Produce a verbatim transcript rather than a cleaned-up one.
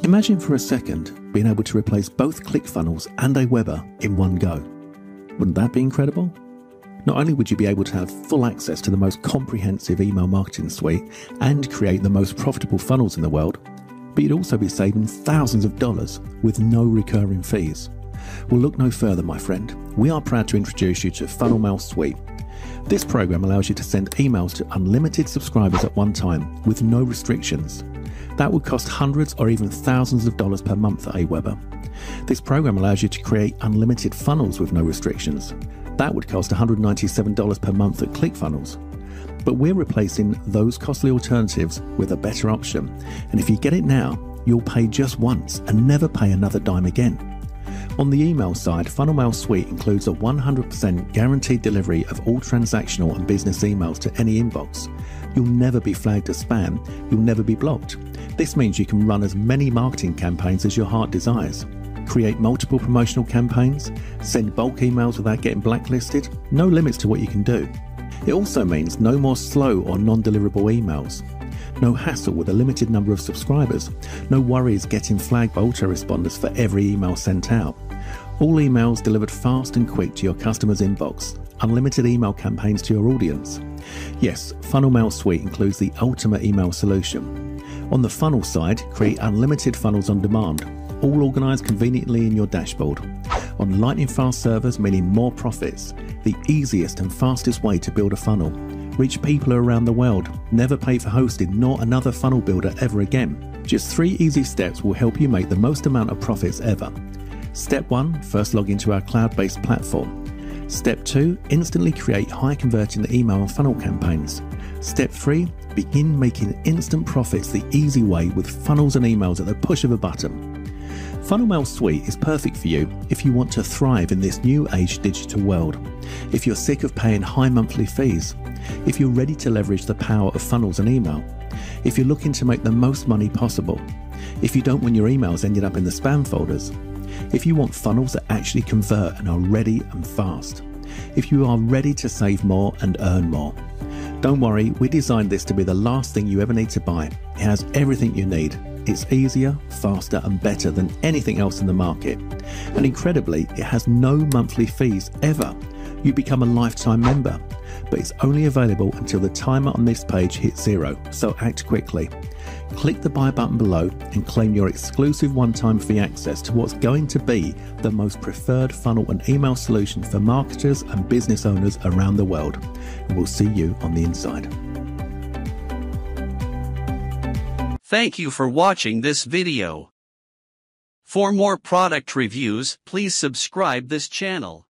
Imagine for a second being able to replace both ClickFunnels and Aweber in one go. Wouldn't that be incredible? Not only would you be able to have full access to the most comprehensive email marketing suite and create the most profitable funnels in the world, but you'd also be saving thousands of dollars with no recurring fees. Well, look no further, my friend. We are proud to introduce you to FunnelMail Suite. This program allows you to send emails to unlimited subscribers at one time with no restrictions. That would cost hundreds or even thousands of dollars per month at Aweber. This program allows you to create unlimited funnels with no restrictions. That would cost one hundred ninety-seven dollars per month at ClickFunnels. But we're replacing those costly alternatives with a better option. And if you get it now, you'll pay just once and never pay another dime again. On the email side, FunnelMail Suite includes a one hundred percent guaranteed delivery of all transactional and business emails to any inbox. You'll never be flagged as spam. You'll never be blocked. This means you can run as many marketing campaigns as your heart desires. Create multiple promotional campaigns, send bulk emails without getting blacklisted, no limits to what you can do. It also means no more slow or non-deliverable emails. No hassle with a limited number of subscribers. No worries getting flagged by autoresponders for every email sent out. All emails delivered fast and quick to your customer's inbox. Unlimited email campaigns to your audience. Yes, FunnelMail Suite includes the ultimate email solution. On the funnel side, create unlimited funnels on demand, all organized conveniently in your dashboard. On lightning fast servers, meaning more profits, the easiest and fastest way to build a funnel. Reach people around the world, never pay for hosting nor another funnel builder ever again. Just three easy steps will help you make the most amount of profits ever. Step one, first log into our cloud-based platform. Step two, instantly create high converting email and funnel campaigns. Step three, begin making instant profits the easy way with funnels and emails at the push of a button. FunnelMail Suite is perfect for you if you want to thrive in this new age digital world. If you're sick of paying high monthly fees. If you're ready to leverage the power of funnels and email. If you're looking to make the most money possible. If you don't want your emails ending up in the spam folders. If you want funnels that actually convert and are ready and fast. If you are ready to save more and earn more. Don't worry, we designed this to be the last thing you ever need to buy. It has everything you need. It's easier, faster and better than anything else in the market. And incredibly, it has no monthly fees ever. You become a lifetime member, but it's only available until the timer on this page hits zero, so act quickly. Click the buy button below and claim your exclusive one-time fee access to what's going to be the most preferred funnel and email solution for marketers and business owners around the world. And we'll see you on the inside. Thank you for watching this video. For more product reviews, please subscribe this channel.